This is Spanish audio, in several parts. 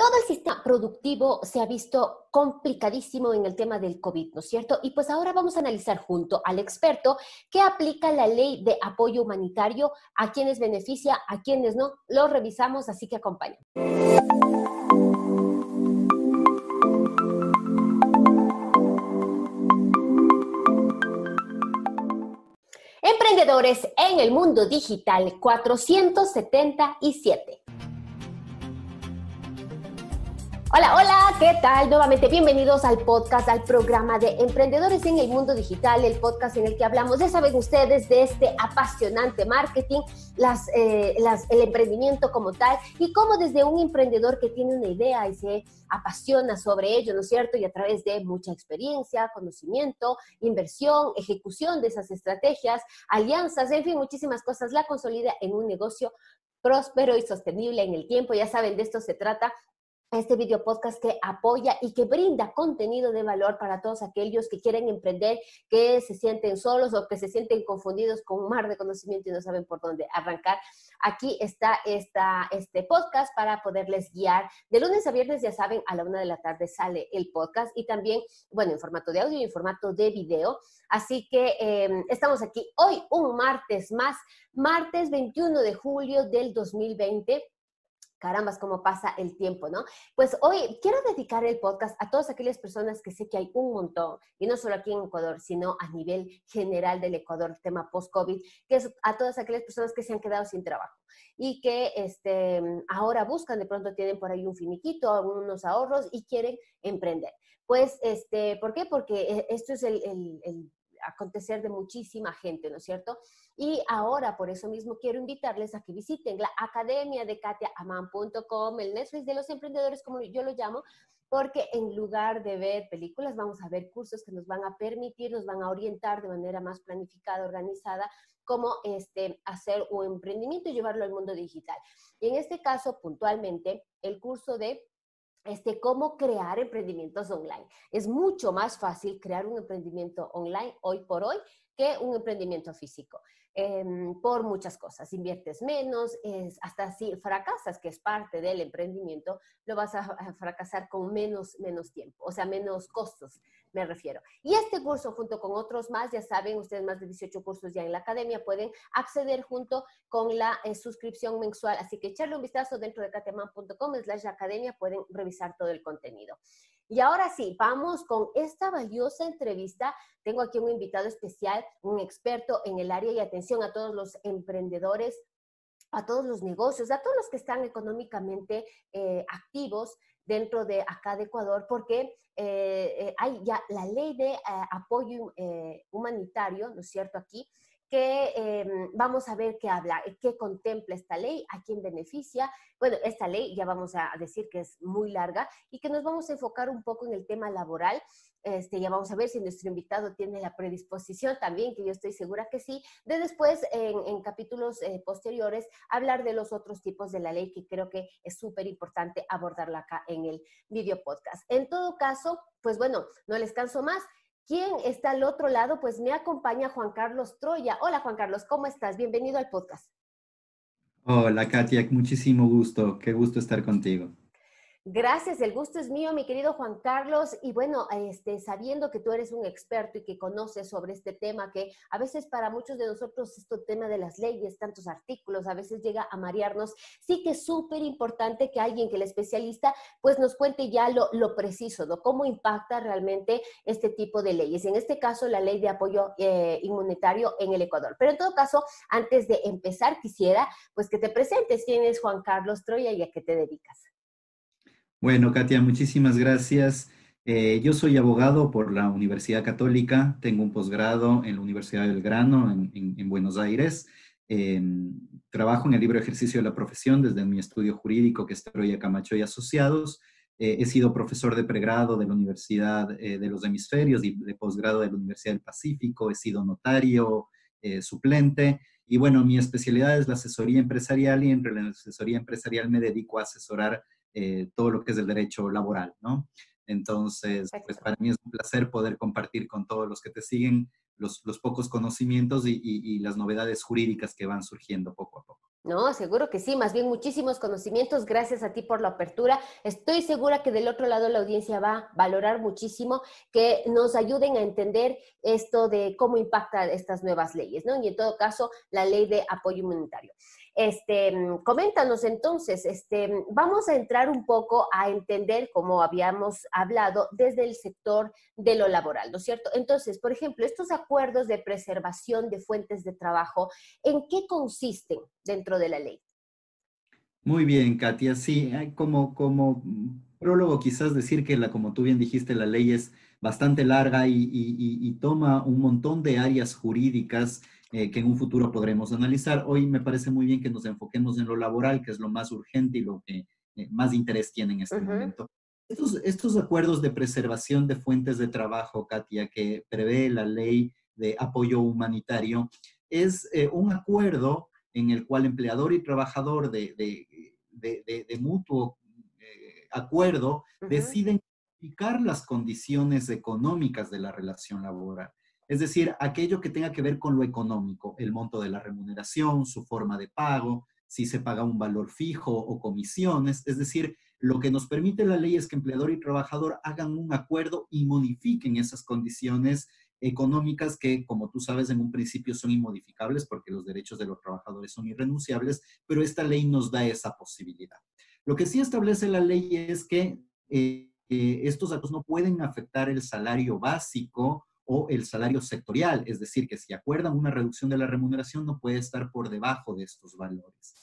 Todo el sistema productivo se ha visto complicadísimo en el tema del COVID, ¿no es cierto? Y pues ahora vamos a analizar junto al experto qué aplica la ley de apoyo humanitario, a quienes beneficia, a quienes no. Lo revisamos, así que acompañen. Emprendedores en el mundo digital 477. Hola, hola, ¿qué tal? Nuevamente bienvenidos al podcast, al programa de Emprendedores en el Mundo Digital, el podcast en el que hablamos, ya saben ustedes, de este apasionante marketing, el emprendimiento como tal, y cómo desde un emprendedor que tiene una idea y se apasiona sobre ello, ¿no es cierto? Y a través de mucha experiencia, conocimiento, inversión, ejecución de esas estrategias, alianzas, en fin, muchísimas cosas, la consolida en un negocio próspero y sostenible en el tiempo. Ya saben, de esto se trata este video podcast que apoya y que brinda contenido de valor para todos aquellos que quieren emprender, que se sienten solos o que se sienten confundidos con un mar de conocimiento y no saben por dónde arrancar. Aquí está este podcast para poderles guiar. De lunes a viernes, ya saben, a la 1 de la tarde sale el podcast y también, bueno, en formato de audio y en formato de video. Así que estamos aquí hoy, un martes más, martes 21 de julio del 2020. Carambas, cómo pasa el tiempo, ¿no? Pues hoy quiero dedicar el podcast a todas aquellas personas que sé que hay un montón, y no solo aquí en Ecuador, sino a nivel general del Ecuador, tema post-COVID, que es a todas aquellas personas que se han quedado sin trabajo y que ahora buscan, de pronto tienen por ahí un finiquito, algunos ahorros y quieren emprender. Pues, ¿por qué? Porque esto es el acontecer de muchísima gente, ¿no es cierto? Y ahora, por eso mismo, quiero invitarles a que visiten la academia de katiaaman.com, el Netflix de los emprendedores, como yo lo llamo, porque en lugar de ver películas, vamos a ver cursos que nos van a permitir, nos van a orientar de manera más planificada, organizada, cómo hacer un emprendimiento y llevarlo al mundo digital. Y en este caso, puntualmente, el curso de cómo crear emprendimientos online. Es mucho más fácil crear un emprendimiento online hoy por hoy que un emprendimiento físico. Por muchas cosas, inviertes menos, hasta si fracasas, que es parte del emprendimiento, lo vas a fracasar con menos tiempo, o sea, menos costos, me refiero. Y este curso, junto con otros más, ya saben, ustedes más de 18 cursos ya en la academia, pueden acceder junto con la suscripción mensual, así que echarle un vistazo dentro de katiaaman.com/academia, pueden revisar todo el contenido. Y ahora sí, vamos con esta valiosa entrevista. Tengo aquí un invitado especial, un experto en el área, y atención a todos los emprendedores, a todos los negocios, a todos los que están económicamente activos dentro de acá de Ecuador, porque hay ya la ley de apoyo humanitario, ¿no es cierto?, aquí, que vamos a ver qué habla, qué contempla esta ley, a quién beneficia. Bueno, esta ley ya vamos a decir que es muy larga y que nos vamos a enfocar un poco en el tema laboral. Ya vamos a ver si nuestro invitado tiene la predisposición también, que yo estoy segura que sí, de después en capítulos posteriores hablar de los otros tipos de la ley, que creo que es súper importante abordarla acá en el video podcast. En todo caso, pues bueno, no les canso más. ¿Quién está al otro lado? Pues me acompaña Juan Carlos Troya. Hola Juan Carlos, ¿cómo estás? Bienvenido al podcast. Hola Katia, muchísimo gusto, qué gusto estar contigo. Gracias, el gusto es mío, mi querido Juan Carlos. Y bueno, sabiendo que tú eres un experto y que conoces sobre este tema, que a veces para muchos de nosotros este tema de las leyes, tantos artículos, a veces llega a marearnos, sí que es súper importante que alguien que es especialista pues nos cuente ya lo preciso, ¿no? Cómo impacta realmente este tipo de leyes. En este caso, la ley de apoyo inmunitario en el Ecuador. Pero en todo caso, antes de empezar, quisiera pues que te presentes. ¿Quién es Juan Carlos Troya y a qué te dedicas? Bueno, Katia, muchísimas gracias. Yo soy abogado por la Universidad Católica, tengo un posgrado en la Universidad del Grano en Buenos Aires. Eh, Trabajo en el libre ejercicio de la profesión desde mi estudio jurídico, que es Troya Camacho y Asociados. He sido profesor de pregrado de la Universidad de los Hemisferios y de posgrado de la Universidad del Pacífico. He sido notario suplente. Y bueno, mi especialidad es la asesoría empresarial, y entre la asesoría empresarial me dedico a asesorar todo lo que es el derecho laboral, ¿no? Entonces, pues Perfecto. para mí es un placer poder compartir con todos los que te siguen los pocos conocimientos y las novedades jurídicas que van surgiendo poco a poco. No, seguro que sí, más bien muchísimos conocimientos, gracias a ti por la apertura. Estoy segura que del otro lado la audiencia va a valorar muchísimo que nos ayuden a entender esto de cómo impactan estas nuevas leyes, ¿no? Y en todo caso, la ley de apoyo inmunitario. Coméntanos entonces, vamos a entrar un poco a entender, como habíamos hablado, desde el sector de lo laboral, ¿no es cierto? Entonces, por ejemplo, estos acuerdos de preservación de fuentes de trabajo, ¿en qué consisten dentro de la ley? Muy bien, Katia. Sí, hay como prólogo quizás decir que como tú bien dijiste, la ley es bastante larga y toma un montón de áreas jurídicas que en un futuro podremos analizar. Hoy me parece muy bien que nos enfoquemos en lo laboral, que es lo más urgente y lo que más interés tiene en este Ujú, momento. Estos acuerdos de preservación de fuentes de trabajo, Katia, que prevé la ley de apoyo humanitario, es un acuerdo en el cual empleador y trabajador de mutuo acuerdo ujú, deciden modificar las condiciones económicas de la relación laboral. Es decir, aquello que tenga que ver con lo económico, el monto de la remuneración, su forma de pago, si se paga un valor fijo o comisiones. Es decir, lo que nos permite la ley es que empleador y trabajador hagan un acuerdo y modifiquen esas condiciones económicas que, como tú sabes, en un principio son inmodificables porque los derechos de los trabajadores son irrenunciables, pero esta ley nos da esa posibilidad. Lo que sí establece la ley es que estos datos no pueden afectar el salario básico o el salario sectorial, es decir, que si acuerdan una reducción de la remuneración no puede estar por debajo de estos valores.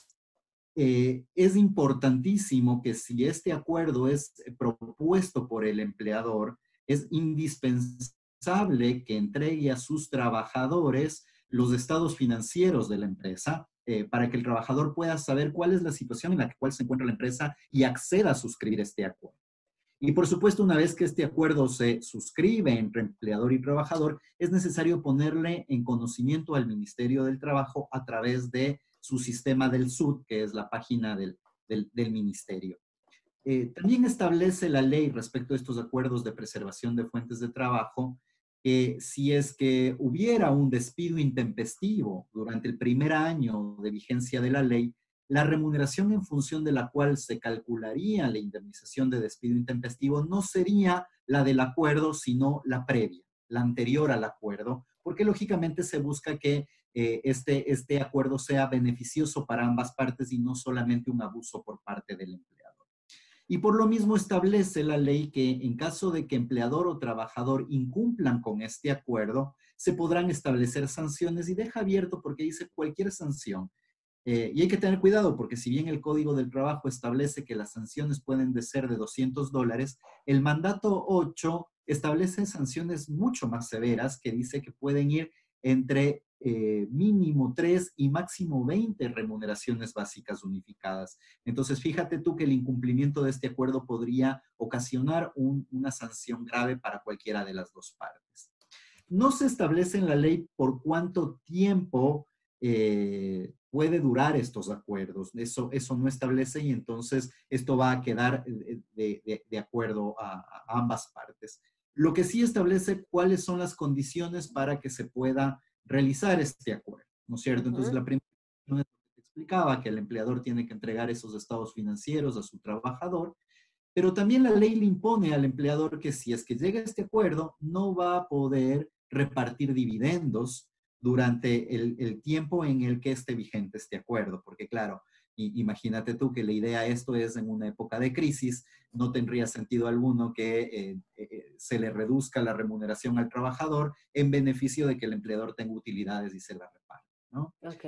Es importantísimo que si este acuerdo es propuesto por el empleador, es indispensable que entregue a sus trabajadores los estados financieros de la empresa para que el trabajador pueda saber cuál es la situación en la cual se encuentra la empresa y acceda a suscribir este acuerdo. Y por supuesto, una vez que este acuerdo se suscribe entre empleador y trabajador, es necesario ponerle en conocimiento al Ministerio del Trabajo a través de su sistema del SUD, que es la página del ministerio. También establece la ley respecto a estos acuerdos de preservación de fuentes de trabajo que si es que hubiera un despido intempestivo durante el primer año de vigencia de la ley, la remuneración en función de la cual se calcularía la indemnización de despido intempestivo no sería la del acuerdo, sino la previa, la anterior al acuerdo, porque lógicamente se busca que este acuerdo sea beneficioso para ambas partes y no solamente un abuso por parte del empleado. Y por lo mismo establece la ley que en caso de que empleador o trabajador incumplan con este acuerdo, se podrán establecer sanciones y deja abierto porque dice cualquier sanción. Y hay que tener cuidado porque si bien el Código del Trabajo establece que las sanciones pueden ser de $200, el mandato 8 establece sanciones mucho más severas que dice que pueden ir entre mínimo 3 y máximo 20 remuneraciones básicas unificadas. Entonces, fíjate tú que el incumplimiento de este acuerdo podría ocasionar una sanción grave para cualquiera de las dos partes. No se establece en la ley por cuánto tiempo puede durar estos acuerdos. Eso no establece y entonces esto va a quedar de acuerdo a ambas partes. Lo que sí establece cuáles son las condiciones para que se pueda realizar este acuerdo, ¿no es cierto? Entonces, ujú. la primera es lo que te explicaba, que el empleador tiene que entregar esos estados financieros a su trabajador, pero también la ley le impone al empleador que si es que llega a este acuerdo, no va a poder repartir dividendos durante el tiempo en el que esté vigente este acuerdo, porque claro, imagínate tú que la idea de esto es en una época de crisis, no tendría sentido alguno que se le reduzca la remuneración al trabajador en beneficio de que el empleador tenga utilidades y se la reparte, ¿no? Ok.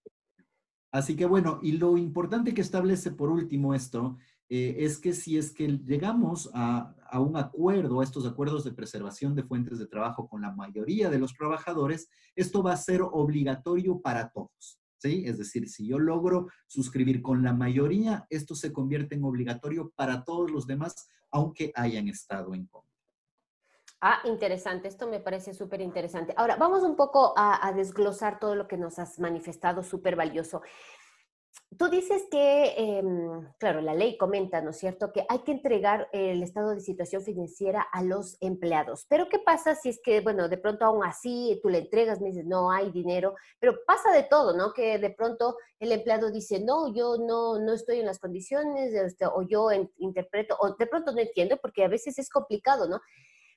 Así que bueno, y lo importante que establece por último esto es que si es que llegamos a un acuerdo, a estos acuerdos de preservación de fuentes de trabajo con la mayoría de los trabajadores, esto va a ser obligatorio para todos, ¿sí? Es decir, si yo logro suscribir con la mayoría, esto se convierte en obligatorio para todos los demás, aunque hayan estado en contra. Ah, interesante, esto me parece súper interesante. Ahora, vamos un poco a desglosar todo lo que nos has manifestado, súper valioso. Tú dices que, claro, la ley comenta, ¿no es cierto?, que hay que entregar el estado de situación financiera a los empleados. Pero ¿qué pasa si es que, bueno, de pronto aún así tú le entregas, me dices, no hay dinero, pero pasa de todo, ¿no? Que de pronto el empleado dice, no, yo no estoy en las condiciones, o yo interpreto, o de pronto no entiendo, porque a veces es complicado, ¿no?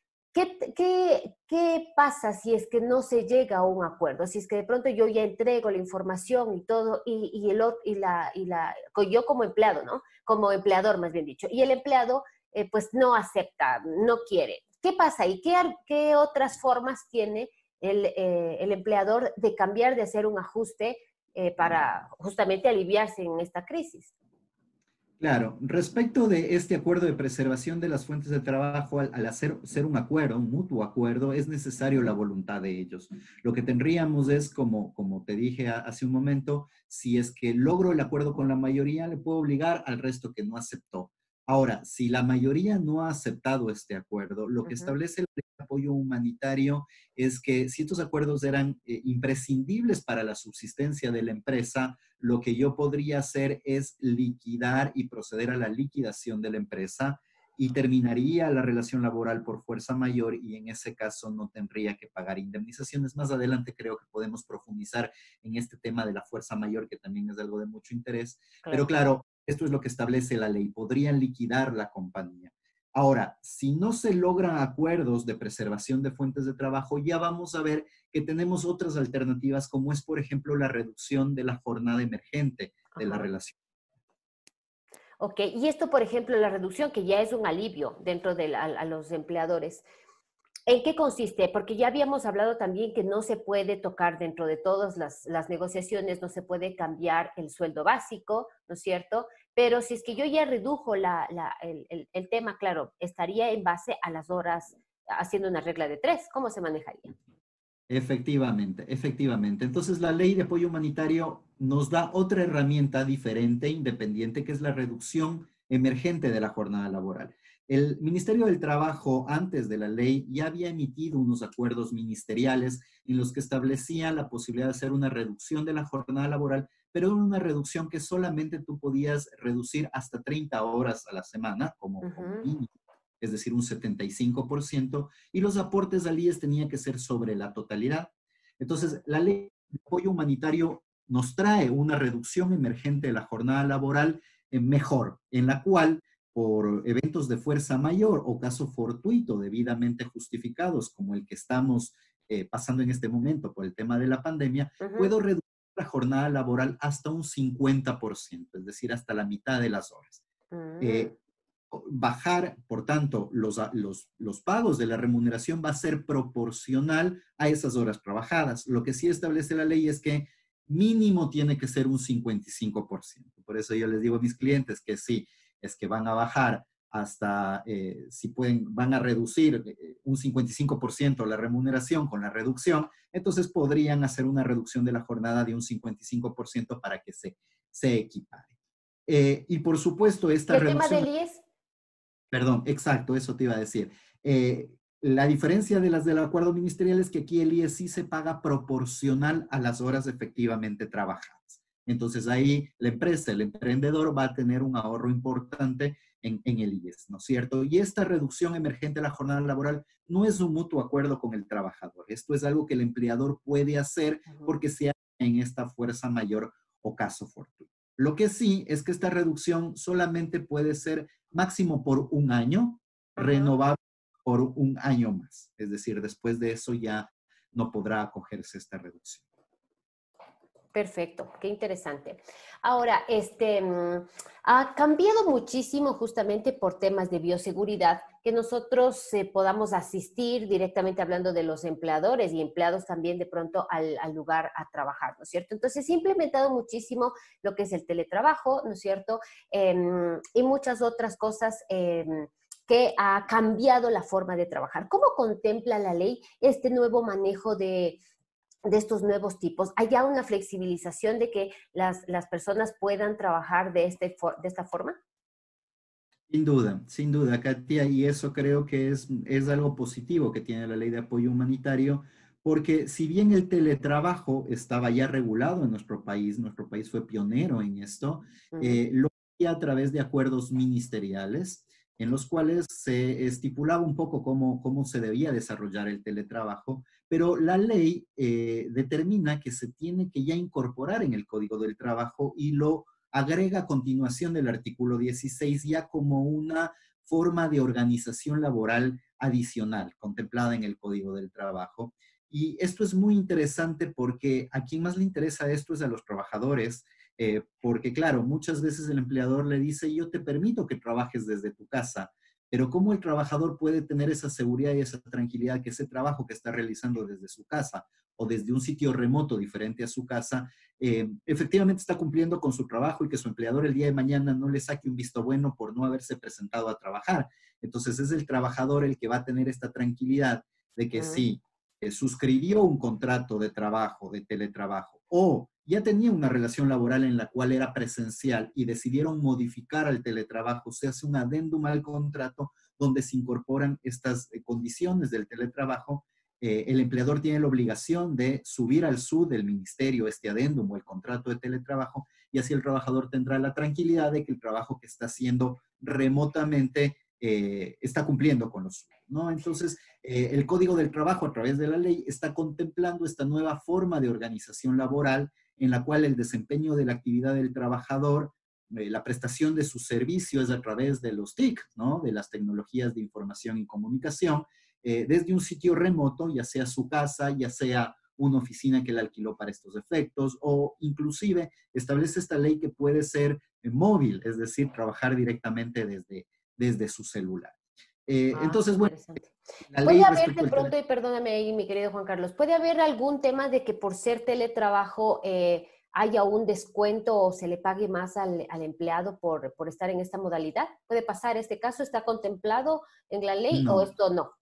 ¿Qué pasa si es que no se llega a un acuerdo? Si es que de pronto yo ya entrego la información y todo, yo como empleado, ¿no? Como empleador, más bien dicho, y el empleado pues no acepta, no quiere. ¿Qué pasa ahí? ¿Qué otras formas tiene el empleador de cambiar, de hacer un ajuste para justamente aliviarse en esta crisis? Claro, respecto de este acuerdo de preservación de las fuentes de trabajo, al hacer ser un acuerdo, un mutuo acuerdo, es necesario la voluntad de ellos. Lo que tendríamos es, como te dije hace un momento, si es que logro el acuerdo con la mayoría, le puedo obligar al resto que no aceptó. Ahora, si la mayoría no ha aceptado este acuerdo, lo que Ujú. establece el apoyo humanitario es que si estos acuerdos eran imprescindibles para la subsistencia de la empresa, lo que yo podría hacer es liquidar y proceder a la liquidación de la empresa y terminaría la relación laboral por fuerza mayor y en ese caso no tendría que pagar indemnizaciones. Más adelante creo que podemos profundizar en este tema de la fuerza mayor, que también es algo de mucho interés. Pero Claro. claro, esto es lo que establece la ley. Podrían liquidar la compañía. Ahora, si no se logran acuerdos de preservación de fuentes de trabajo, ya vamos a ver que tenemos otras alternativas, como es, por ejemplo, la reducción de la jornada emergente de la Ajá. relación. Ok, y esto, por ejemplo, la reducción, que ya es un alivio dentro de a los empleadores, ¿en qué consiste? Porque ya habíamos hablado también que no se puede tocar dentro de todas las negociaciones, no se puede cambiar el sueldo básico, ¿no es cierto? Pero si es que yo ya redujo el tema, claro, estaría en base a las horas, haciendo una regla de tres. ¿Cómo se manejaría? Efectivamente, efectivamente. Entonces, la ley de apoyo humanitario nos da otra herramienta diferente, independiente, que es la reducción emergente de la jornada laboral. El Ministerio del Trabajo, antes de la ley, ya había emitido unos acuerdos ministeriales en los que establecía la posibilidad de hacer una reducción de la jornada laboral, pero una reducción que solamente tú podías reducir hasta 30 horas a la semana como Ujú. mínimo, es decir, un 75%, y los aportes al IES tenían que ser sobre la totalidad. Entonces, la ley de apoyo humanitario nos trae una reducción emergente de la jornada laboral mejor, en la cual, por eventos de fuerza mayor o caso fortuito debidamente justificados, como el que estamos pasando en este momento por el tema de la pandemia, Ujú. puedo reducir la jornada laboral hasta un 50%, es decir, hasta la mitad de las horas. Mm. Eh, Bajar, por tanto, los pagos de la remuneración va a ser proporcional a esas horas trabajadas. Lo que sí establece la ley es que mínimo tiene que ser un 55%. Por eso yo les digo a mis clientes que sí, es que van a bajar hasta, si pueden, van a reducir un 55% la remuneración con la reducción, entonces podrían hacer una reducción de la jornada de un 55% para que se equipare. Y por supuesto, ¿Y esta el tema reducción. del IES? Perdón, exacto, eso te iba a decir. La diferencia de las del acuerdo ministerial es que aquí el IES sí se paga proporcional a las horas efectivamente trabajadas. Entonces ahí la empresa, el emprendedor va a tener un ahorro importante en el IES, ¿no es cierto? Y esta reducción emergente de la jornada laboral no es un mutuo acuerdo con el trabajador. Esto es algo que el empleador puede hacer Ujú. porque se hace en esta fuerza mayor o caso fortuito. Lo que sí es que esta reducción solamente puede ser máximo por un año, Ajá. renovable por un año más. Es decir, después de eso ya no podrá acogerse esta reducción. Perfecto, qué interesante. Ahora, ha cambiado muchísimo justamente por temas de bioseguridad, que nosotros podamos asistir directamente hablando de los empleadores y empleados también de pronto al lugar a trabajar, ¿no es cierto? Entonces, se ha implementado muchísimo lo que es el teletrabajo, ¿no es cierto? Y muchas otras cosas. Que ha cambiado la forma de trabajar. ¿Cómo contempla la ley este nuevo manejo de estos nuevos tipos? ¿Hay ya una flexibilización de que las personas puedan trabajar de esta forma? Sin duda, Katia, y eso creo que es algo positivo que tiene la ley de apoyo humanitario, porque si bien el teletrabajo estaba ya regulado en nuestro país fue pionero en esto, lo hacía a través de acuerdos ministeriales en los cuales se estipulaba un poco cómo se debía desarrollar el teletrabajo, pero la ley determina que se tiene que ya incorporar en el Código del Trabajo y lo agrega a continuación del artículo 16 ya como una forma de organización laboral adicional contemplada en el Código del Trabajo. Y esto es muy interesante porque a quien más le interesa esto es a los trabajadores, porque claro, muchas veces el empleador le dice, yo te permito que trabajes desde tu casa, pero ¿cómo el trabajador puede tener esa seguridad y esa tranquilidad que ese trabajo que está realizando desde su casa o desde un sitio remoto diferente a su casa, efectivamente está cumpliendo con su trabajo y que su empleador el día de mañana no le saque un visto bueno por no haberse presentado a trabajar? Entonces es el trabajador el que va a tener esta tranquilidad de que sí, suscribió un contrato de trabajo, de teletrabajo, o ya tenía una relación laboral en la cual era presencial y decidieron modificar al teletrabajo, se hace un adendum al contrato donde se incorporan estas condiciones del teletrabajo. El empleador tiene la obligación de subir al SUD del ministerio este adendum o el contrato de teletrabajo y así el trabajador tendrá la tranquilidad de que el trabajo que está haciendo remotamente está cumpliendo con los suyos, ¿no? Entonces, el Código del Trabajo a través de la ley está contemplando esta nueva forma de organización laboral en la cual el desempeño de la actividad del trabajador, la prestación de sus servicios a través de los TIC, ¿no? De las tecnologías de información y comunicación, desde un sitio remoto, ya sea su casa, ya sea una oficina que la alquiló para estos efectos, o inclusive establece esta ley que puede ser móvil, es decir, trabajar directamente desde su celular. Qué Entonces, bueno, interesante. la Puede ley haber de respecto al pronto, y perdóname ahí, mi querido Juan Carlos, ¿puede haber algún tema de que por ser teletrabajo haya un descuento o se le pague más al empleado por estar en esta modalidad? ¿Puede pasar este caso? ¿Está contemplado en la ley o no, esto no?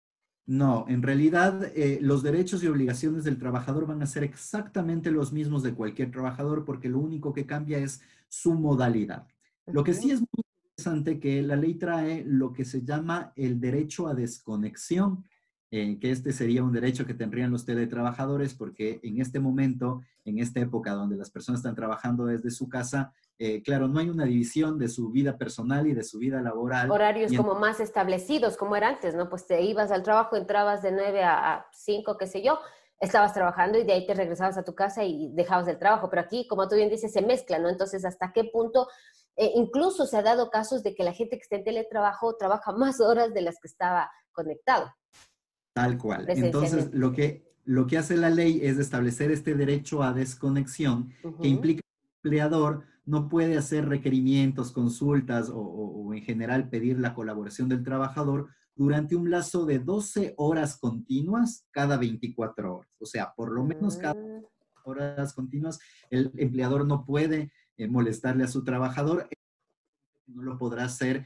no, en realidad los derechos y obligaciones del trabajador van a ser exactamente los mismos de cualquier trabajador porque lo único que cambia es su modalidad. Lo que sí Ujú. es muy interesante que la ley trae lo que se llama el derecho a desconexión, que este sería un derecho que tendrían los teletrabajadores porque en este momento, en esta época donde las personas están trabajando desde su casa, claro, no hay una división de su vida personal y de su vida laboral. Horarios Y como más establecidos, como era antes, ¿no? Pues te ibas al trabajo, entrabas de 9 a 5, qué sé yo, estabas trabajando y de ahí te regresabas a tu casa y dejabas el trabajo. Pero aquí, como tú bien dices, se mezcla, ¿no? Entonces, ¿hasta qué punto? Incluso se ha dado casos de que la gente que está en teletrabajo trabaja más horas de las que estaba conectado tal cual. Entonces, presencialmente. lo que hace la ley es establecer este derecho a desconexión que Ujú. implica que el empleador no puede hacer requerimientos, consultas o en general pedir la colaboración del trabajador durante un lazo de 12 horas continuas cada 24 horas. O sea, por lo menos cada Mm. horas continuas, el empleador no puede molestarle a su trabajador, no lo podrá hacer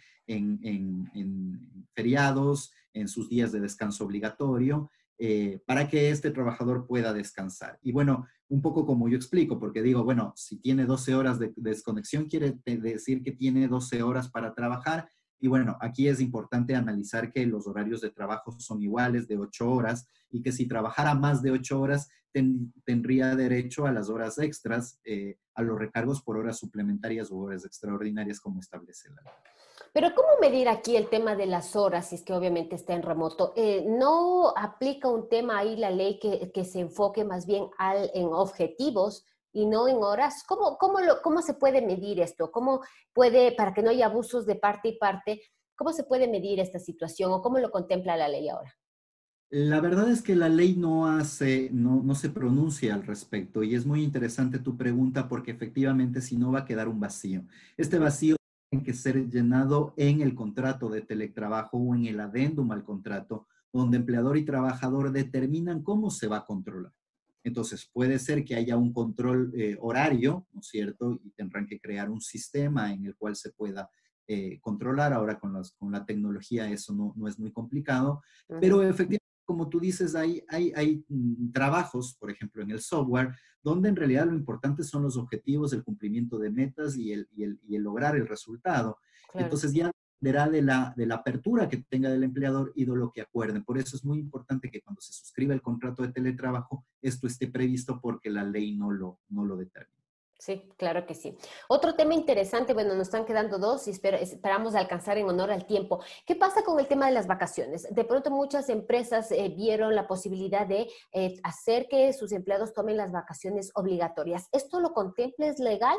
en feriados, en sus días de descanso obligatorio, para que este trabajador pueda descansar. Y bueno, un poco como yo explico, porque digo, bueno, si tiene 12 horas de desconexión, quiere decir que tiene 12 horas para trabajar. Y bueno, aquí es importante analizar que los horarios de trabajo son iguales, de 8 horas, y que si trabajara más de 8 horas, tendría derecho a las horas extras, a los recargos por horas suplementarias o horas extraordinarias como establece la ley. Pero ¿cómo medir aquí el tema de las horas, si es que obviamente está en remoto? ¿No aplica un tema ahí la ley que se enfoque más bien en objetivos y no en horas? ¿Cómo se puede medir esto? ¿Cómo puede, para que no haya abusos de parte y parte, cómo se puede medir esta situación o cómo lo contempla la ley ahora? La verdad es que la ley no se pronuncia al respecto y es muy interesante tu pregunta porque efectivamente si no va a quedar un vacío. Este Ujú. vacío tiene que ser llenado en el contrato de teletrabajo o en el adendum al contrato, donde empleador y trabajador determinan cómo se va a controlar. Entonces, puede ser que haya un control horario, ¿no es cierto? Y tendrán que crear un sistema en el cual se pueda controlar. Ahora con la tecnología eso no es muy complicado, pero Ujú. efectivamente como tú dices, hay trabajos, por ejemplo, en el software, donde en realidad lo importante son los objetivos, el cumplimiento de metas y el lograr el resultado. Claro. Entonces ya dependerá de la apertura que tenga del empleador y de lo que acuerden. Por eso es muy importante que cuando se suscriba el contrato de teletrabajo, esto esté previsto porque la ley no lo determina. Sí, claro que sí. Otro tema interesante, bueno, nos están quedando dos y esperamos alcanzar en honor al tiempo. ¿Qué pasa con el tema de las vacaciones? De pronto muchas empresas vieron la posibilidad de hacer que sus empleados tomen las vacaciones obligatorias. ¿Esto lo contempla? ¿Es legal?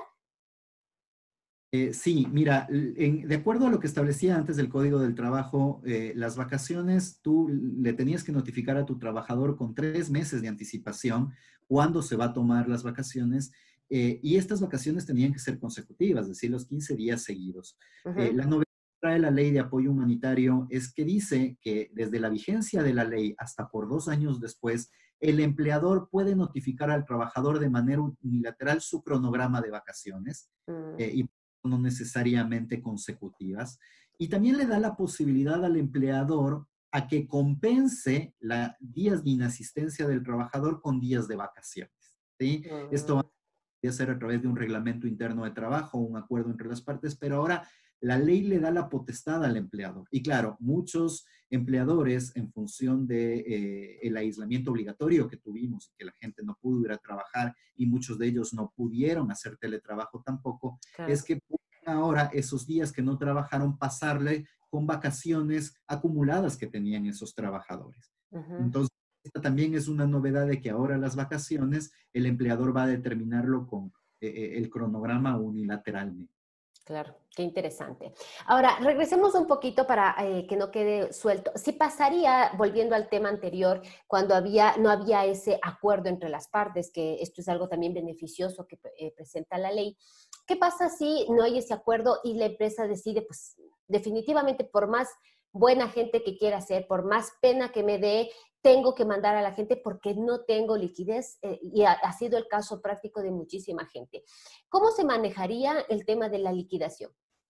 Sí, mira, de acuerdo a lo que establecía antes del Código del Trabajo, las vacaciones tú le tenías que notificar a tu trabajador con 3 meses de anticipación cuándo se va a tomar las vacaciones, y estas vacaciones tenían que ser consecutivas, es decir, los 15 días seguidos. Ujú. La novedad que trae la ley de apoyo humanitario es que dice que desde la vigencia de la ley hasta por 2 años después, el empleador puede notificar al trabajador de manera unilateral su cronograma de vacaciones, Mm, y no necesariamente consecutivas. Y también le da la posibilidad al empleador a que compense días de inasistencia del trabajador con días de vacaciones. ¿Sí? Esto va mm. a ser a través de un reglamento interno de trabajo, un acuerdo entre las partes, pero ahora la ley le da la potestad al empleador. Y claro, muchos empleadores, en función de el aislamiento obligatorio que tuvimos y que la gente no pudo ir a trabajar y muchos de ellos no pudieron hacer teletrabajo tampoco, es Claro. que pueden ahora esos días que no trabajaron pasarle con vacaciones acumuladas que tenían esos trabajadores. Ujú. Entonces, esta también es una novedad de que ahora las vacaciones el empleador va a determinarlo con el cronograma unilateralmente. Claro, qué interesante. Ahora, regresemos un poquito para que no quede suelto. ¿Sí pasaría, volviendo al tema anterior, cuando no había ese acuerdo entre las partes, que esto es algo también beneficioso que presenta la ley? ¿Qué pasa si no hay ese acuerdo y la empresa decide, pues definitivamente por más buena gente que quiera ser, por más pena que me dé, tengo que mandar a la gente porque no tengo liquidez? Y ha sido el caso práctico de muchísima gente. ¿Cómo se manejaría el tema de la liquidación?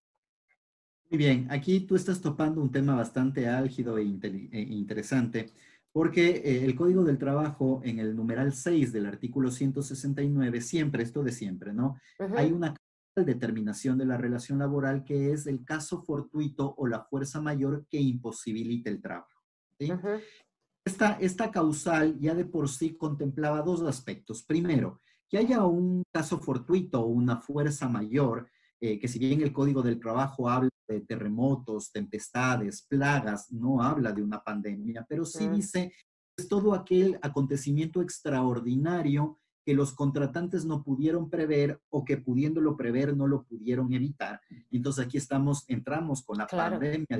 Muy bien, aquí tú estás topando un tema bastante álgido e interesante, porque el Código del Trabajo, en el numeral 6 del artículo 169, siempre, esto de siempre, ¿no? Hay Ujú, una determinación de la relación laboral que es el caso fortuito o la fuerza mayor que imposibilita el trabajo, ¿sí? ujú, Esta causal ya de por sí contemplaba dos aspectos. Primero, que haya un caso fortuito o una fuerza mayor, que si bien el Código del Trabajo habla de terremotos, tempestades, plagas, no habla de una pandemia, pero sí mm, dice es todo aquel acontecimiento extraordinario que los contratantes no pudieron prever o que pudiéndolo prever no lo pudieron evitar. Entonces aquí entramos con la claro. pandemia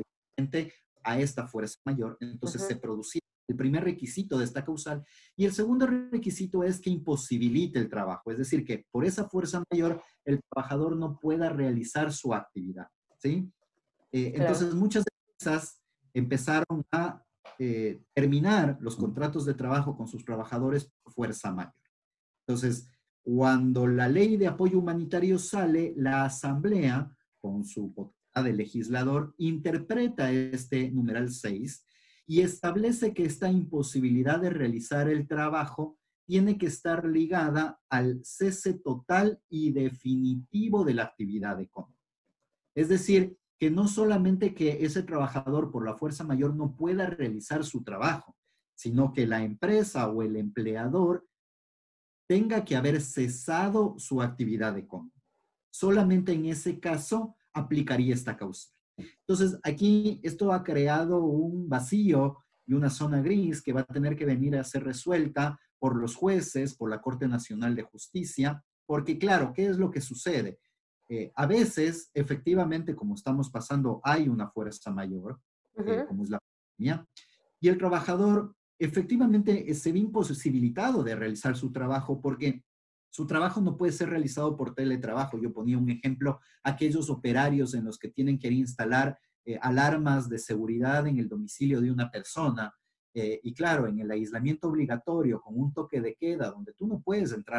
a esta fuerza mayor. Entonces se Ujú, producía el primer requisito de esta causal. Y el segundo requisito es que imposibilite el trabajo, es decir, que por esa fuerza mayor el trabajador no pueda realizar su actividad. ¿Sí? claro. Entonces muchas empresas empezaron a terminar los contratos de trabajo con sus trabajadores por fuerza mayor. Entonces, cuando la ley de apoyo humanitario sale, la Asamblea, con su potestad de legislador, interpreta este numeral 6 y establece que esta imposibilidad de realizar el trabajo tiene que estar ligada al cese total y definitivo de la actividad económica. Es decir, que no solamente que ese trabajador por la fuerza mayor no pueda realizar su trabajo, sino que la empresa o el empleador tenga que haber cesado su actividad económica. Solamente en ese caso aplicaría esta causa. Entonces, aquí esto ha creado un vacío y una zona gris que va a tener que venir a ser resuelta por los jueces, por la Corte Nacional de Justicia, porque claro, ¿qué es lo que sucede? A veces, efectivamente, como estamos pasando, hay una fuerza mayor, Ujú, como es la pandemia, y el trabajador efectivamente se ve imposibilitado de realizar su trabajo porque su trabajo no puede ser realizado por teletrabajo. Yo ponía un ejemplo, aquellos operarios en los que tienen que instalar alarmas de seguridad en el domicilio de una persona. Y claro, en el aislamiento obligatorio, con un toque de queda, donde tú no puedes entrar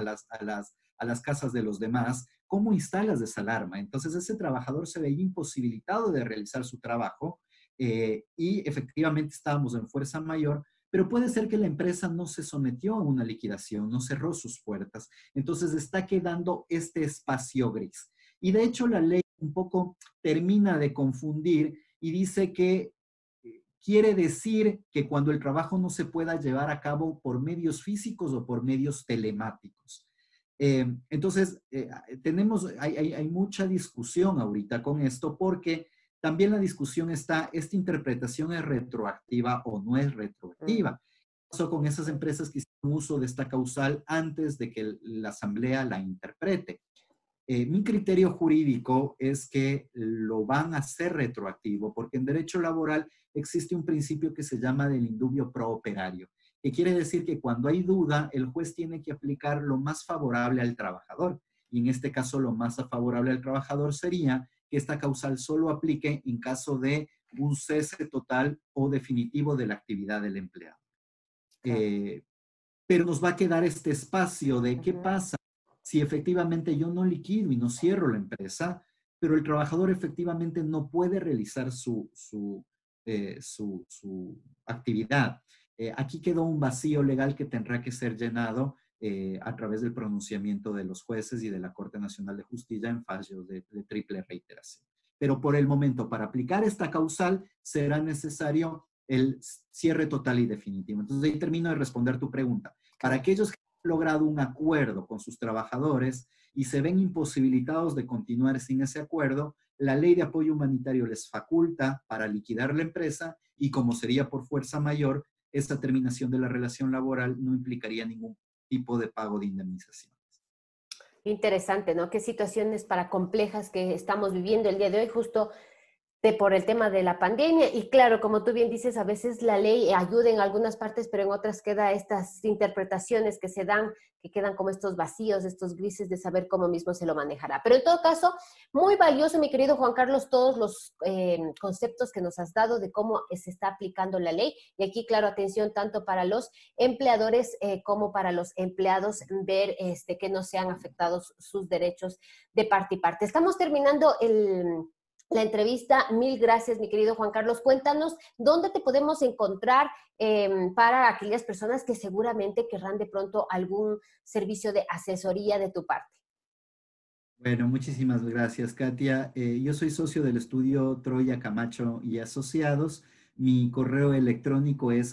a las casas de los demás, ¿cómo instalas esa alarma? Entonces ese trabajador se veía imposibilitado de realizar su trabajo, y efectivamente estábamos en fuerza mayor, pero puede ser que la empresa no se sometió a una liquidación, no cerró sus puertas. Entonces está quedando este espacio gris. Y de hecho la ley un poco termina de confundir y dice que quiere decir que cuando el trabajo no se pueda llevar a cabo por medios físicos o por medios telemáticos. Entonces, hay mucha discusión ahorita con esto porque también la discusión está, ¿esta interpretación es retroactiva o no es retroactiva? ¿Qué pasó con esas empresas que hicieron uso de esta causal antes de que la asamblea la interprete? Mi criterio jurídico es que lo van a hacer retroactivo porque en derecho laboral existe un principio que se llama del indubio pro operario, que quiere decir que cuando hay duda, el juez tiene que aplicar lo más favorable al trabajador. Y en este caso, lo más favorable al trabajador sería que esta causal solo aplique en caso de un cese total o definitivo de la actividad del empleado. Pero nos va a quedar este espacio de qué pasa si efectivamente yo no liquido y no cierro la empresa, pero el trabajador efectivamente no puede realizar su actividad. Aquí quedó un vacío legal que tendrá que ser llenado a través del pronunciamiento de los jueces y de la Corte Nacional de Justicia en fallos de triple reiteración. Pero por el momento, para aplicar esta causal, será necesario el cierre total y definitivo. Entonces, ahí termino de responder tu pregunta. Para aquellos que han logrado un acuerdo con sus trabajadores y se ven imposibilitados de continuar sin ese acuerdo, la ley de apoyo humanitario les faculta para liquidar la empresa y como sería por fuerza mayor, esta terminación de la relación laboral no implicaría ningún tipo de pago de indemnización. Interesante, ¿no? Qué situaciones para complejas que estamos viviendo el día de hoy, justo por el tema de la pandemia. Y claro, como tú bien dices, a veces la ley ayuda en algunas partes, pero en otras queda estas interpretaciones que se dan, que quedan como estos vacíos, estos grises de saber cómo mismo se lo manejará. Pero en todo caso, muy valioso, mi querido Juan Carlos, todos los conceptos que nos has dado de cómo se está aplicando la ley. Y aquí, claro, atención tanto para los empleadores como para los empleados, ver que no sean afectados sus derechos de parte y parte. Estamos terminando la entrevista. Mil gracias, mi querido Juan Carlos. Cuéntanos dónde te podemos encontrar para aquellas personas que seguramente querrán de pronto algún servicio de asesoría de tu parte. Bueno, muchísimas gracias, Katia. Yo soy socio del estudio Troya Camacho y Asociados. Mi correo electrónico es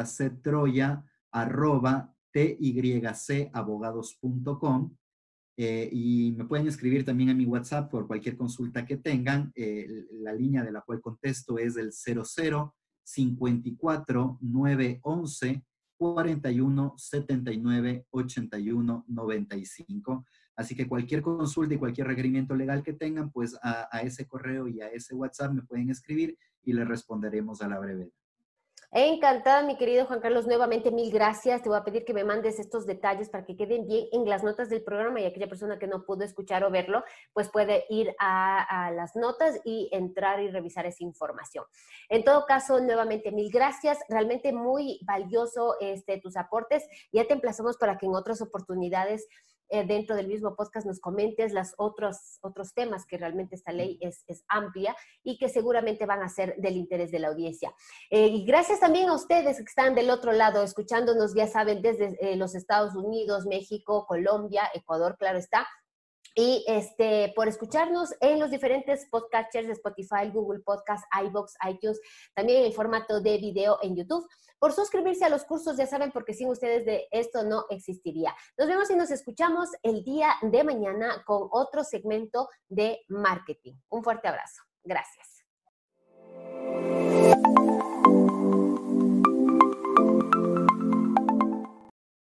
jctroya@tycabogados.com. Y me pueden escribir también a mi WhatsApp por cualquier consulta que tengan. La línea de la cual contesto es el 00 54 911 41 79 81 95. Así que cualquier consulta y cualquier requerimiento legal que tengan, pues a ese correo y a ese WhatsApp me pueden escribir y les responderemos a la brevedad. Encantada, mi querido Juan Carlos, nuevamente mil gracias. Te voy a pedir que me mandes estos detalles para que queden bien en las notas del programa y aquella persona que no pudo escuchar o verlo, pues puede ir a las notas y entrar y revisar esa información. En todo caso, nuevamente mil gracias. Realmente muy valioso tus aportes. Ya te emplazamos para que en otras oportunidades dentro del mismo podcast nos comentes otros temas que realmente esta ley es amplia y que seguramente van a ser del interés de la audiencia. Y gracias también a ustedes que están del otro lado escuchándonos, ya saben, desde los Estados Unidos, México, Colombia, Ecuador, claro está. Y por escucharnos en los diferentes podcasters de Spotify, Google Podcast, iVoox, iTunes, también en el formato de video en YouTube, por suscribirse a los cursos, ya saben, porque sin ustedes de esto no existiría. Nos vemos y nos escuchamos el día de mañana con otro segmento de marketing. Un fuerte abrazo. Gracias.